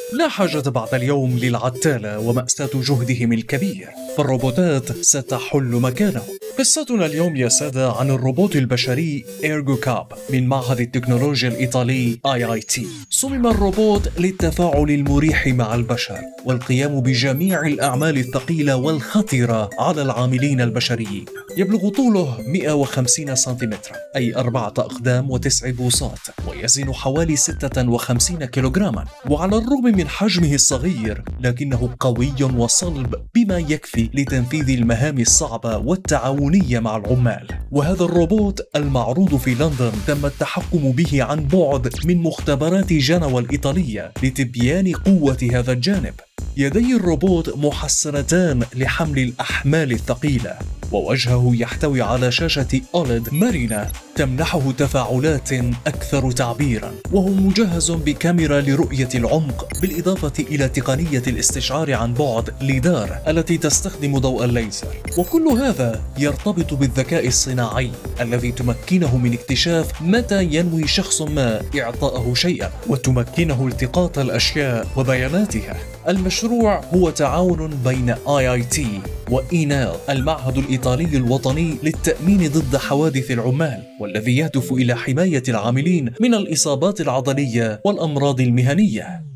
لا حاجة بعد اليوم للعتالة ومأساة جهدهم الكبير، فالروبوتات ستحل مكانهم. قصتنا اليوم يا سادة عن الروبوت البشري إيرجو كاب من معهد التكنولوجيا الإيطالي IIT. صمم الروبوت للتفاعل المريح مع البشر والقيام بجميع الأعمال الثقيلة والخطرة على العاملين البشريين. يبلغ طوله 150 سنتيمترا أي 4 أقدام و9 بوصات، ويزن حوالي 56 كيلوغراما. وعلى الرغم من حجمه الصغير لكنه قوي وصلب بما يكفي لتنفيذ المهام الصعبة والتعاونية مع العمال. وهذا الروبوت المعروض في لندن تم التحكم به عن بعد من مختبرات جنوى الإيطالية لتبيان قوة هذا الجانب. يدي الروبوت محسنتان لحمل الأحمال الثقيلة، ووجهه يحتوي على شاشة أوليد مرنة تمنحه تفاعلات أكثر تعبيرا، وهو مجهز بكاميرا لرؤية العمق بالإضافة إلى تقنية الاستشعار عن بعد ليدار التي تستخدم ضوء الليزر. وكل هذا يرتبط بالذكاء الصناعي الذي تمكنه من اكتشاف متى ينوي شخص ما إعطاءه شيئا، وتمكنه التقاط الأشياء وبياناتها. المشروع هو تعاون بين IIT وإينال المعهد الإيطالي الوطني للتأمين ضد حوادث العمال، والذي يهدف إلى حماية العاملين من الإصابات العضلية والأمراض المهنية.